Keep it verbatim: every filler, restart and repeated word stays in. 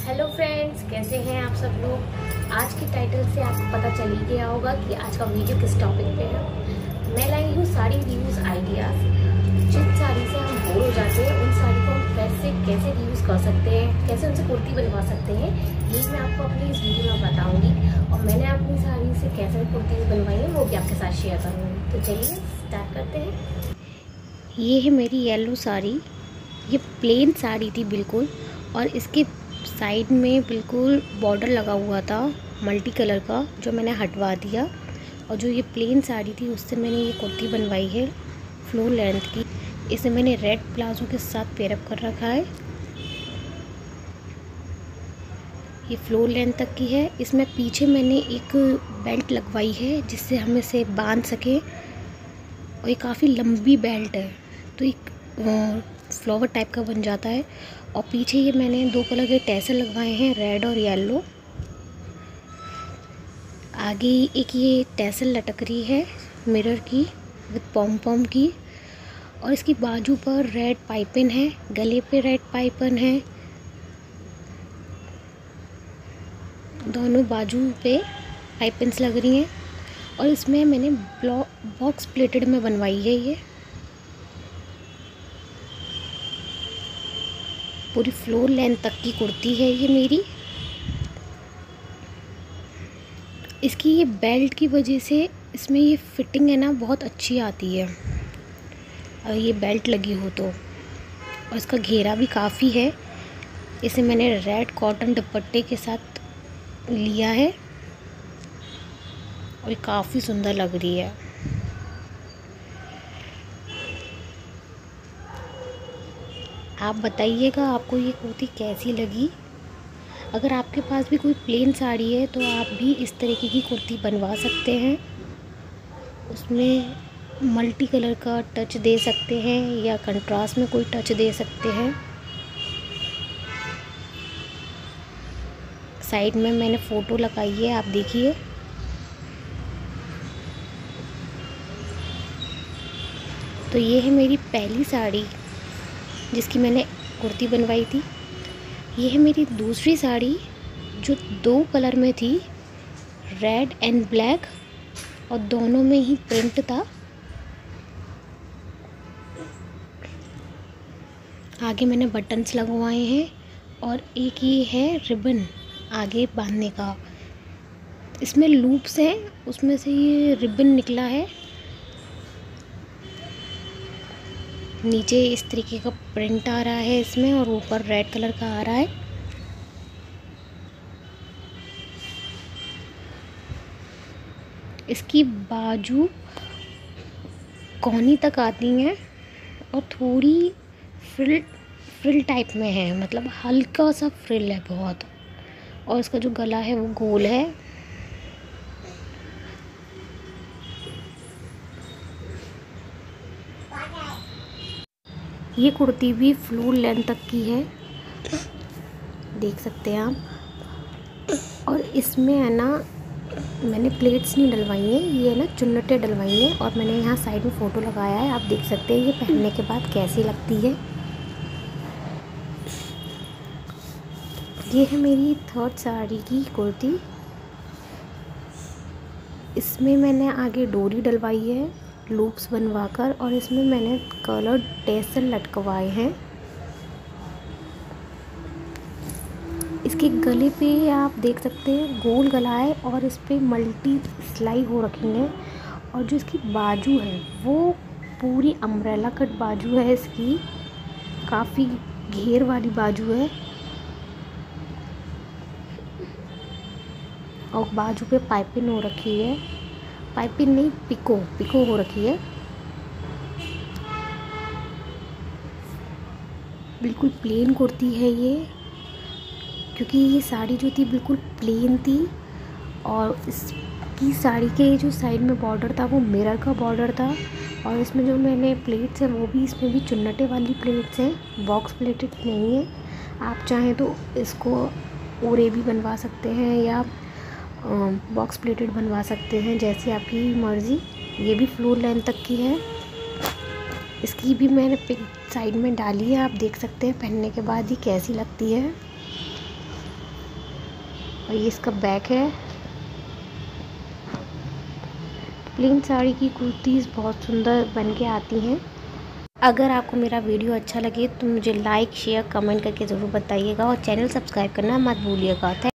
Hello friends, कैसे हैं आप सब लोग। आज के टाइटल से आपको पता चल ही गया होगा कि आज का वीडियो किस टॉपिक पे है। मैं लाई हूँ साड़ी रिव्यूज आइडियाज। जिन साड़ी से हम बोर हो जाते हैं उन साड़ी को हम कैसे कैसे रिव्यूज कर सकते हैं, कैसे उनसे कुर्ती बनवा सकते हैं, ये मैं आपको अपनी इस वीडियो में बताऊंगी। और मैंने अपनी साड़ी से कैसे कुर्ती बनवाई है वो भी आपके साथ शेयर करूँगी। तो चलिए स्टार्ट करते हैं। ये है मेरी येलो साड़ी। ये प्लेन साड़ी थी बिल्कुल, और इसके साइड में बिल्कुल बॉर्डर लगा हुआ था मल्टी कलर का, जो मैंने हटवा दिया। और जो ये प्लेन साड़ी थी उससे मैंने ये कुर्ती बनवाई है फ्लोर लेंथ की। इसे मैंने रेड प्लाजो के साथ पेयरअप कर रखा है। ये फ्लोर लेंथ तक की है। इसमें पीछे मैंने एक बेल्ट लगवाई है जिससे हम इसे बांध सकें, और ये काफ़ी लंबी बेल्ट है तो एक फ्लावर टाइप का बन जाता है। और पीछे ये मैंने दो कलर के टैसल लगवाए हैं, रेड और येलो। आगे एक ये टैसल लटक रही है मिरर की विद पॉम पॉम की, और इसकी बाजू पर रेड पाइपिन है, गले पे रेड पाइपिन है, दोनों बाजू पे पाइपिन्स लग रही हैं। और इसमें मैंने बॉक्स प्लेटेड में बनवाई है। ये पूरी फ्लोर लेंथ तक की कुर्ती है ये मेरी। इसकी ये बेल्ट की वजह से इसमें ये फिटिंग है ना बहुत अच्छी आती है, और ये बेल्ट लगी हो तो। और इसका घेरा भी काफ़ी है। इसे मैंने रेड कॉटन दुपट्टे के साथ लिया है, और ये काफ़ी सुंदर लग रही है। आप बताइएगा आपको ये कुर्ती कैसी लगी। अगर आपके पास भी कोई प्लेन साड़ी है तो आप भी इस तरीके की कुर्ती बनवा सकते हैं। उसमें मल्टी कलर का टच दे सकते हैं या कंट्रास्ट में कोई टच दे सकते हैं। साइड में मैंने फ़ोटो लगाई है, आप देखिए। तो ये है मेरी पहली साड़ी जिसकी मैंने कुर्ती बनवाई थी। ये है मेरी दूसरी साड़ी जो दो कलर में थी, रेड एंड ब्लैक, और दोनों में ही प्रिंट था। आगे मैंने बटन्स लगवाए हैं, और एक ये है रिबन आगे बांधने का। इसमें लूप्स हैं, उसमें से ये रिबन निकला है। नीचे इस तरीके का प्रिंट आ रहा है इसमें, और ऊपर रेड कलर का आ रहा है। इसकी बाजू कोहनी तक आती हैं, और थोड़ी फ्रिल फ्रिल टाइप में है, मतलब हल्का सा फ्रिल है बहुत। और इसका जो गला है वो गोल है। ये कुर्ती भी फ्लोर लेंथ तक की है, देख सकते हैं आप। और इसमें है ना मैंने प्लेट्स नहीं डलवाई हैं, ये है ना चुन्नटें डलवाई हैं। और मैंने यहाँ साइड में फ़ोटो लगाया है, आप देख सकते हैं ये पहनने के बाद कैसी लगती है। ये है मेरी थर्ड साड़ी की कुर्ती। इसमें मैंने आगे डोरी डलवाई है लूप्स बनवाकर, और इसमें मैंने कलर टैसल लटकवाए हैं। इसके गले पे आप देख सकते हैं गोल गला है, और इस पे मल्टी सिलाई हो रखी है। और जो इसकी बाजू है वो पूरी अम्ब्रेला कट बाजू है इसकी, काफ़ी घेर वाली बाजू है। और बाजू पे पाइपिंग हो रखी है, पाइपिंग नहीं पिको पिको हो रखी है। बिल्कुल प्लेन कुर्ती है ये, क्योंकि ये साड़ी जो थी बिल्कुल प्लेन थी। और इसकी साड़ी के जो साइड में बॉर्डर था वो मिरर का बॉर्डर था। और इसमें जो मैंने प्लेट्स हैं वो भी इसमें भी चुन्नटे वाली प्लेट्स हैं, बॉक्स प्लेटेड नहीं है। आप चाहें तो इसको ओरे भी बनवा सकते हैं या बॉक्स प्लेटेड बनवा सकते हैं, जैसे आपकी मर्ज़ी। ये भी फ्लोर लेंथ तक की है। इसकी भी मैंने पिक साइड में डाली है, आप देख सकते हैं पहनने के बाद ही कैसी लगती है। और ये इसका बैक है। प्लेन साड़ी की कुर्तीज़ बहुत सुंदर बन के आती हैं। अगर आपको मेरा वीडियो अच्छा लगे तो मुझे लाइक शेयर कमेंट करके ज़रूर बताइएगा और चैनल सब्सक्राइब करना मत भूलिएगा।